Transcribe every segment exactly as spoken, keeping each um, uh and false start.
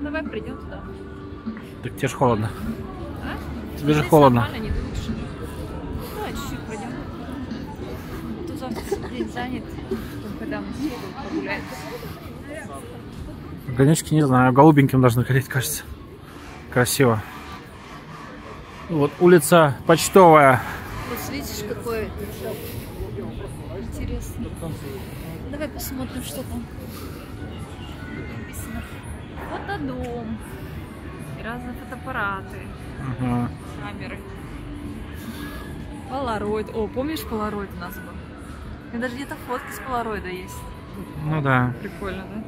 Давай придем туда. Так тебе же холодно. А? Тебе же холодно. Не давай чуть-чуть пройдем. Тут завтра день занят. Когда мы с погуляем. Огонечки, не знаю, голубеньким должны гореть, кажется. Красиво. Вот улица Почтовая. Вот видишь, какой интересный. Давай посмотрим, что там написано. Фотодом. И разные фотоаппараты. Ага. Камеры. Полароид. О, помнишь, полароид у нас был? И даже где-то фотки с полароида есть. Ну да. Прикольно, да?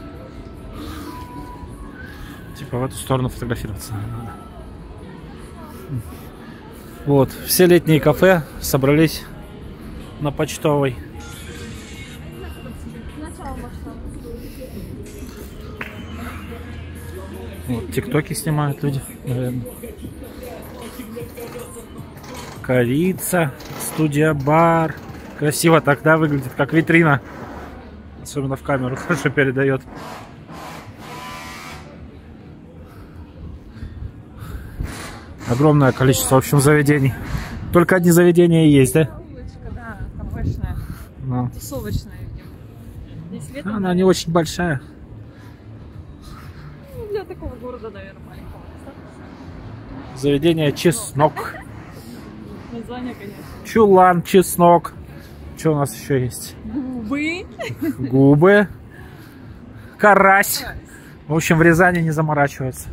Типа в эту сторону фотографироваться надо. Вот, все летние кафе собрались на Почтовой. Вот, тиктоки снимают люди, наверное. Корица, студия бар. Красиво тогда выглядит, как витрина. Особенно в камеру хорошо передает. Огромное количество, в общем, заведений. Только одни заведения есть, да? Улочка, да, кафешная. Ну. Тусовочная, видимо. Здесь летом, Она не очень большая. ну, для такого города, наверное, маленького. Заведение Чеснок. Название, конечно. Чулан, Чеснок. Что у нас еще есть? Губы. Губы. Карась. В общем, в Рязани не заморачиваются.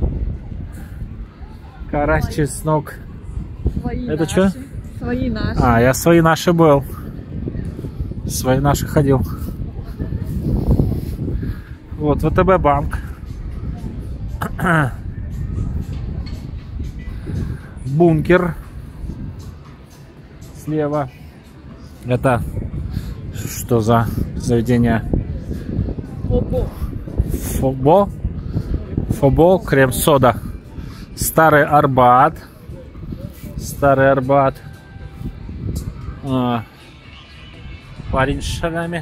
Карась, чеснок. Свои Это наши. что? Свои наши. А, я свои наши был. Свои наши ходил. Вот, ВТБ банк. Бункер. Слева. Это что за заведение? Фобо. Фобо. Фобо, крем-сода. Старый Арбат. Старый Арбат. А, парень с шагами.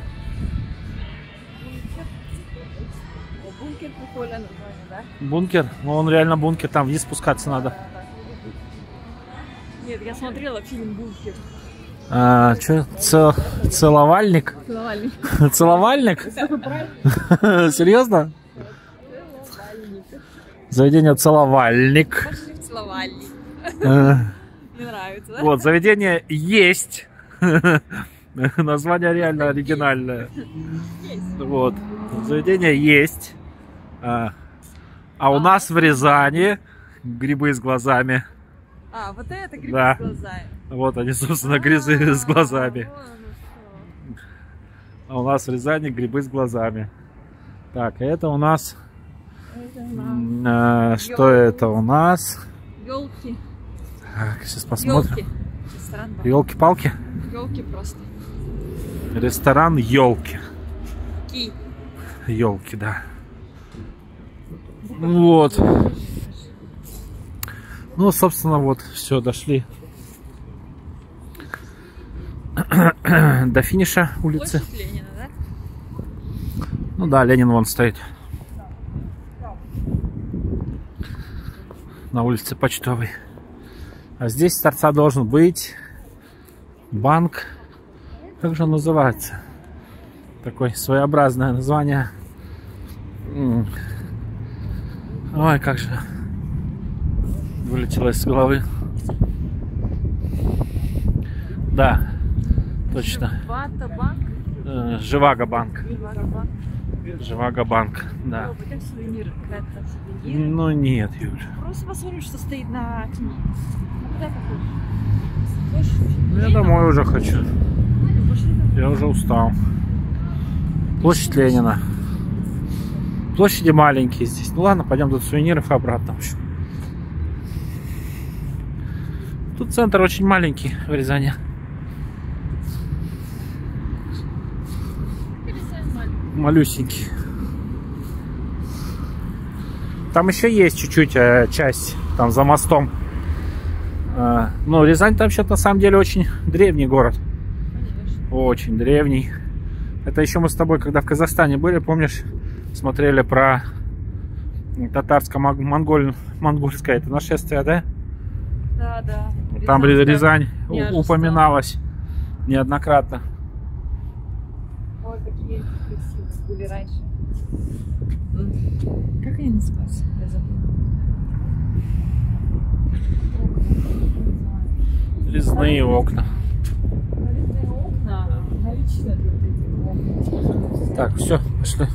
Бункер прикольно название, да? Бункер? Ну он реально бункер, там вниз спускаться надо. Нет, я смотрела фильм «Бункер». А, что? Цел... Целовальник? Целовальник. Целовальник? Серьезно? Заведение Целовальник. Пошли в целовальник. Мне нравится, да? Вот, заведение есть. Название реально оригинальное. Вот. Заведение есть. А, а у нас в Рязани грибы с глазами. А, вот это грибы Да. с глазами. Вот они, собственно, грибы с глазами. Вон оно что. А у нас в Рязани грибы с глазами. Так, это у нас... Это нам э, что это у нас? елки. Так, сейчас посмотрим. Елки. Ресторан. Елки-палки? Елки просто. Ресторан елки. Ки. Елки, да. Вот. Ну, собственно, вот, все, дошли до финиша улицы. Площадь Ленина, да? Ну да, Ленин вон стоит. На улице Почтовой. А здесь с торца должен быть банк. Как же он называется? Такое своеобразное название. Ой, как же вылетело из головы. Да, точно. Живаго-банк. Живаго-банк. Живаго-банк. Живаго-банк, да. О, пойдем сувениры. Какая-то сувенир. Ну нет, Юль. Просто посмотрим, что стоит на окне. Ну куда ты хочешь? Хочешь? Ну, я Ленина? домой уже хочу. Ну, пошли домой. Я уже устал. Площадь Ленина. Площади маленькие здесь. Ну ладно, пойдем до сувениров и обратно. В общем. Тут центр очень маленький в Рязани. Малюсенький. Там еще есть чуть-чуть э, часть, там за мостом. Э, но Рязань там вообще-то на самом деле очень древний город. Конечно. Очень древний. Это еще мы с тобой, когда в Казахстане были, помнишь, смотрели про татарско-монгольское это нашествие, да? Да, да. Там Рязань княжество. упоминалась неоднократно. Ой, какие красивые были раньше. Как они называются? Я забыла. Резные окна. Резные окна. Наличные вот эти окна. Так, все, пошли.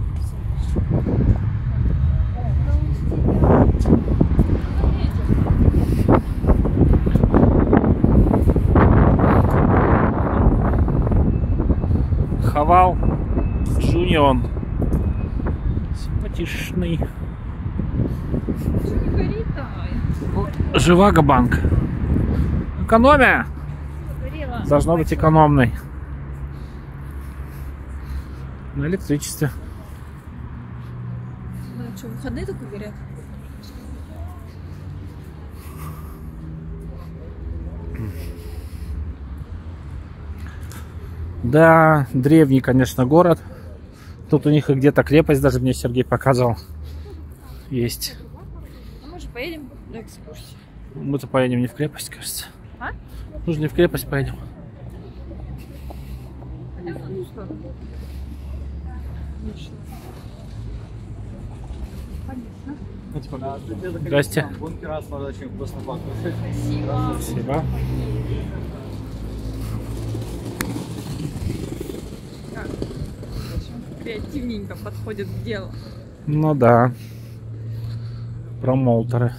Хавал Джунион. Симпатичный. Что не горит-то? Живаго банк. Экономия Горело. должна быть экономной. На электричестве. Ну что, выходные только горят? Да, древний, конечно, город. Тут у них и где-то крепость, даже мне Сергей показывал. Есть. А мы же поедем на экскурсию. Мы-то поедем не в крепость, кажется. А? Мы же не в крепость поедем. Пойдем на ту сторону. Отлично. Понятно. Здрасте. Бункер Асфальт очень вкусно пахнет. Спасибо. Спасибо. Как? Очень креативненько подходит к делу. Ну да. Промоутеры.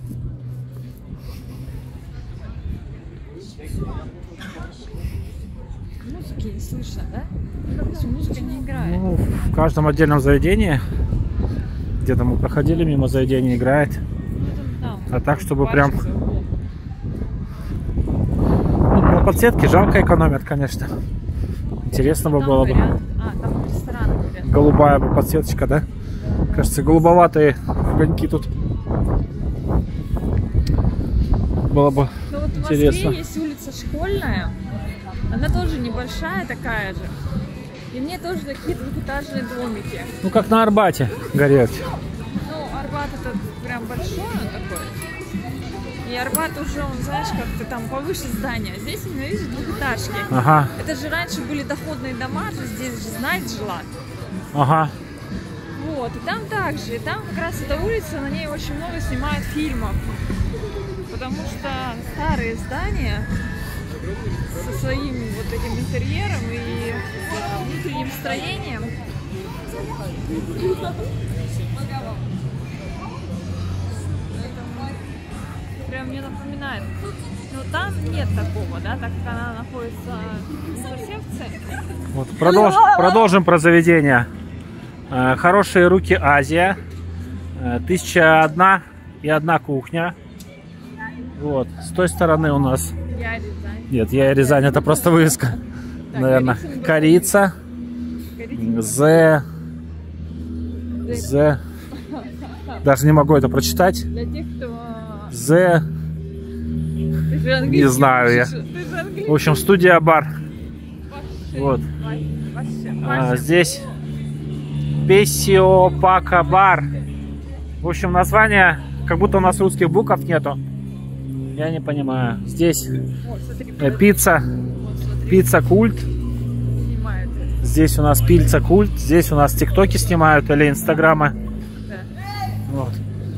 Музыки не слышно, да? То есть музыка не играет. Ну, в каждом отдельном заведении, где-то мы проходили мимо заведения, играет. Ну, там, там, А так, чтобы барчик прям... за углом. Ну, на подсветке жалко экономят, конечно. Интересно бы Там было бы. горят. А, там рестораны горят. Голубая бы подсветочка, да? Кажется, голубоватые огоньки тут. Было бы Ну вот в интересно. Москве есть улица Школьная. Она тоже небольшая такая же. И мне тоже такие двухэтажные домики. Ну, как на Арбате горят. Ну, Арбат это прям большой он такой. И Арбат уже, он, знаешь, как-то там повыше здания. А здесь, именно, видишь, двухэтажки. Ага, Это же раньше были доходные дома, же здесь же знать жила. ага. Вот, и там также. И там как раз эта улица, на ней очень много снимают фильмов. Потому что старые здания со своим вот этим интерьером и внутренним строением. Прям мне напоминает. Но там нет такого, да, так как она находится не совсем в центре. Вот, продолж, продолжим про заведение. Э, Хорошие руки Азия. Э, Тысяча одна и одна кухня. Вот. С той стороны у нас... Я Рязань. Нет, я и Рязань, это просто вывеска. Так, Наверное. Корицын, Корица. З. З. Даже не могу это прочитать. Для тех, кто... З. Ты же английский Не знаю я. учишь. Ты же английский. В общем, студия бар. Вообще, Вот. вообще, А, вообще. здесь Песиопака бар. В общем, название, как будто у нас русских букв нету. Я не понимаю. Здесь Вот, смотри, э, пицца, вот, смотри, пицца культ. снимает. Здесь у нас пицца культ. Здесь у нас тиктоки снимают или инстаграмы. Да. Вот.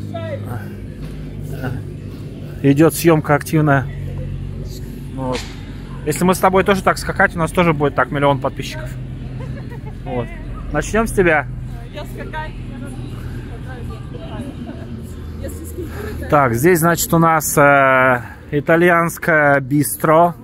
Идет съемка активная. Вот. Если мы с тобой тоже так скакать, у нас тоже будет так миллион подписчиков. Вот. Начнем с тебя. Я скакаю. Если скипать, Так, здесь, значит, у нас э, итальянское бистро.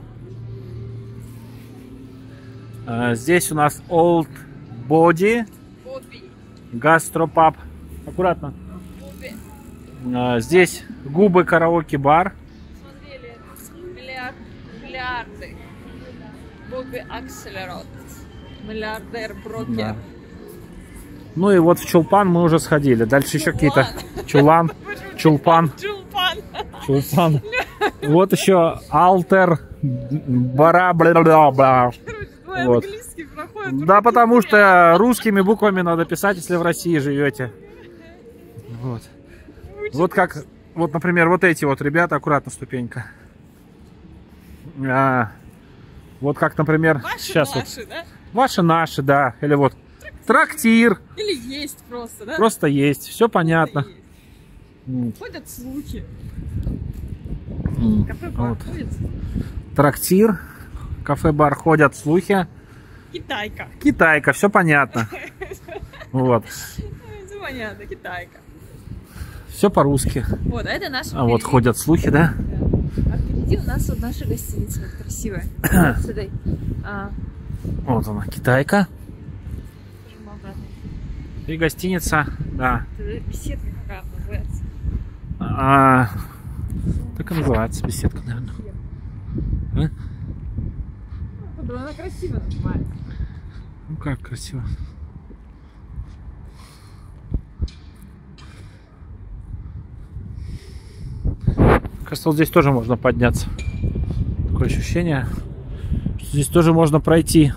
Э, здесь у нас Old Body Бобби, Гастропаб. Аккуратно. Бобби. Э, здесь Губы караоке бар. Смотрели миллиард, миллиарды. Бобби Акселерот. Миллиардер брокер. Да. Ну и вот в Чулпан мы уже сходили. Дальше еще какие-то. Чулан. Чулпан. Чулпан. Чулпан. Вот еще Алтер Бара. Бла-бла-бла. Твой Вот. английский проходит. Да, потому что русскими буквами надо писать, если в России живете. Вот. Вот как, вот, например, вот эти вот ребята, аккуратно, ступенька. А, вот как, например, Ваши, сейчас наши, вот. да? Ваши, наши, да. Или вот трактир. Или есть просто, да? Просто есть. Все понятно. Есть. Ходят слухи. Mm. Кафе-бар Вот. ходит. Трактир. Кафе-бар ходят слухи. Китайка. Китайка, все понятно. Вот. Все понятно, китайка. Все по-русски. Вот, а это наш. А вот ходят слухи, да? Да. А впереди у нас вот наша гостиница, вот красивая. Вот с этой, а, Вот она, китайка. скажем, обратно. И гостиница, да. Это беседка какая называется. А, так и называется беседка, наверное. А? Ну, она красиво называется. Ну как красиво. Кажется, вот здесь тоже можно подняться. Такое ощущение, что здесь тоже можно пройти.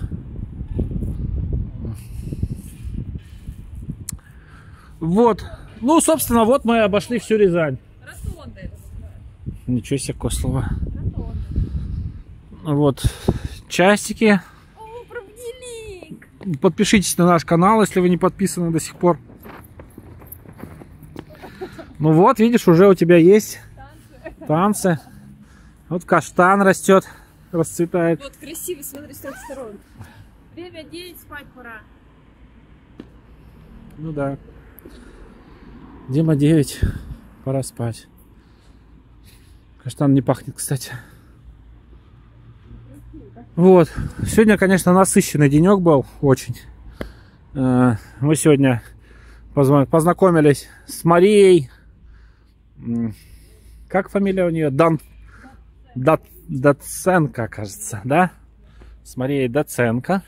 Вот. Ну, собственно, вот мы обошли всю Рязань. Ротонда это называется. Ничего себе, какое слово. Ротонда. Вот. Часики. О, правдилик! Подпишитесь на наш канал, если вы не подписаны до сих пор. Ну вот, видишь, уже у тебя есть танцы. Вот каштан растет, расцветает. Вот красиво, смотри, с трех сторон. Время девять, спать пора. Ну да. Дима девять, пора спать. Каштан не пахнет, кстати. Вот. Сегодня, конечно, насыщенный денек был, очень. Мы сегодня познакомились с Марией. Как фамилия у нее? Дан... Дат... Даценко, кажется, да? С Марией Даценко.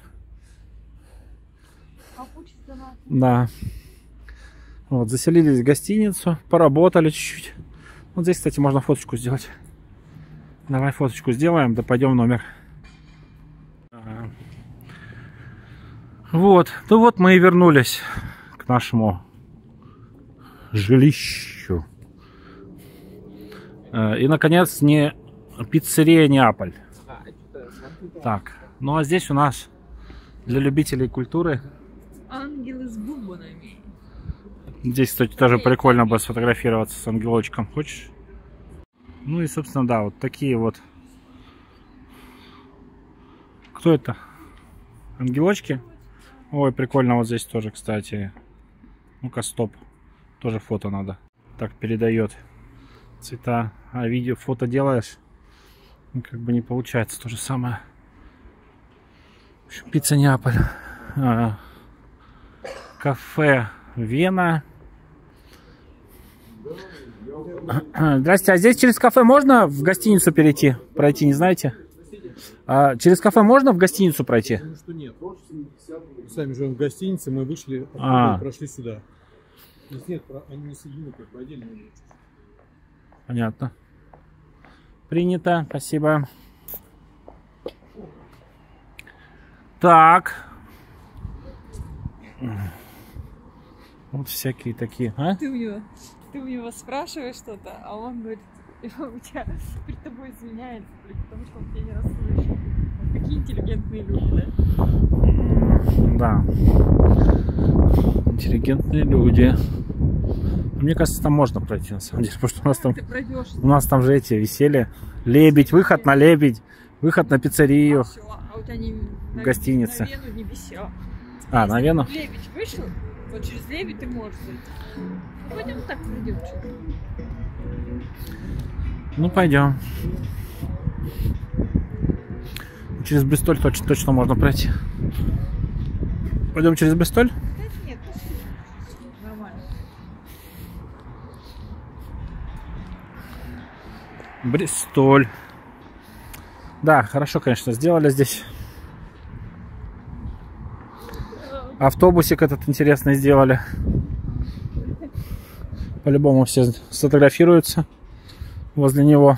Да. Вот, заселились в гостиницу, поработали чуть-чуть. Вот здесь, кстати, можно фоточку сделать. Давай фоточку сделаем, да пойдем в номер. Ага. Вот, ну вот мы и вернулись к нашему жилищу. И, наконец, не пиццерия Неаполь. Так, ну а здесь у нас для любителей культуры ангелы с бубонами. Здесь, кстати, тоже прикольно бы сфотографироваться с ангелочком. Хочешь? Ну и, собственно, да, вот такие вот. Кто это? Ангелочки? Ой, прикольно вот здесь тоже, кстати. Ну-ка, стоп. Тоже фото надо. Так, передает цвета. А видео, фото делаешь, ну, как бы не получается то же самое. В общем, пицца Неаполь. А, кафе Вена. Здрасте, а здесь через кафе можно в гостиницу перейти? Пройти, не знаете? А через кафе можно в гостиницу пройти? Потому что нет. Сами живем в гостинице, мы вышли, А. прошли сюда. Здесь нет, они не соединены, как бы отдельно. Понятно. Принято, спасибо. Так. Вот всякие такие. А? Ты у него, ты у него спрашиваешь что-то, а он говорит, у тебя перед тобой извиняется, потому что он тебя не расслышал. Какие интеллигентные люди, да? Да. Интеллигентные люди. Мне кажется, там можно пройти, на самом деле, потому что у нас там, Ты пройдешь. у нас там же эти веселья. Лебедь, выход на Лебедь, выход на пиццерию. А, всё, а у тебя не В на, гостинице. на Вену не висел. А, Если на Вену? Лебедь вышел, вот через Лебедь ты можешь зайти. Ну, пойдем так пройдем. Ну, пойдем. Через Бристоль точно, точно можно пройти. Пойдем через Бристоль? Да нет, пошли. Нормально. Бристоль. Да, хорошо, конечно, сделали здесь. Автобусик этот интересный сделали. По-любому все сфотографируются возле него.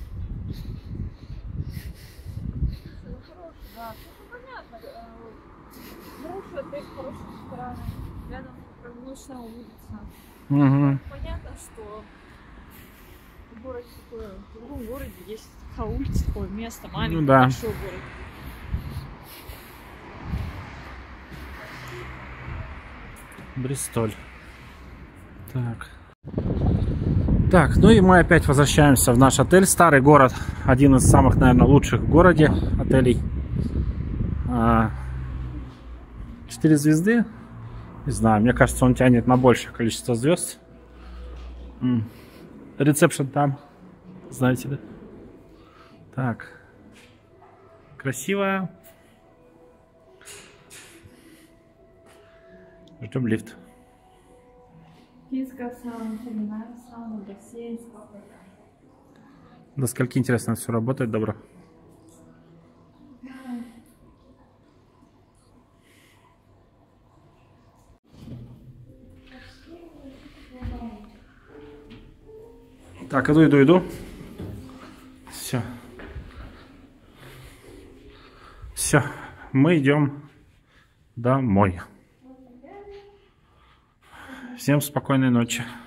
Да, ну понятно. Хороший отель, хороший ресторан. Рядом прогулочная улица. Угу. Понятно, что в городе такое, в другом городе есть такая улица, такое место, маленький, Ну да. большой город. Бристоль. Так. Так, ну и мы опять возвращаемся в наш отель. Старый город. Один из самых, наверное, лучших в городе отелей. Четыре звезды. Не знаю, мне кажется, он тянет на большее количество звезд. Ресепшн там. Знаете, да? Так. Красиво. Ждем лифт. Финская сауна, терминальная сауна, бассейн, спа. До скольки, интересно, все работает добро? Так, иду, иду, иду. Все. Все. Мы идем домой. Всем спокойной ночи.